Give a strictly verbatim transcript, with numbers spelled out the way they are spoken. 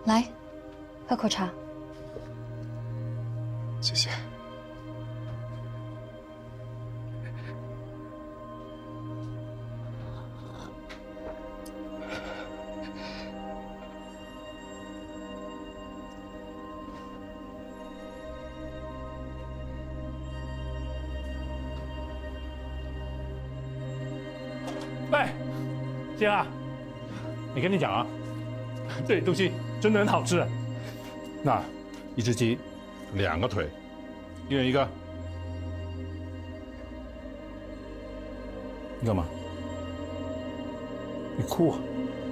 来，喝口茶。 谢谢。 喂，星啊，你跟你讲啊，这里东西真的很好吃。那一只鸡，两个腿，一人一个。你干嘛？你哭啊？